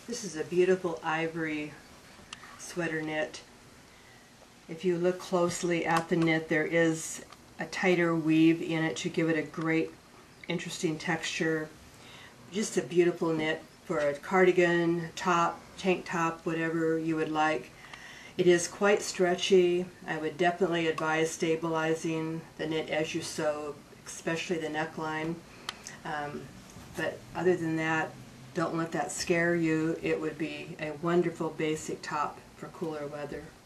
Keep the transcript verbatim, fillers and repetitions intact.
This is a beautiful ivory sweater knit. If you look closely at the knit, there is a tighter weave in it to give it a great, interesting texture. Just a beautiful knit for a cardigan, top, tank top, whatever you would like. It is quite stretchy. I would definitely advise stabilizing the knit as you sew, especially the neckline. Um, but other than that, don't let that scare you. It would be a wonderful basic top for cooler weather.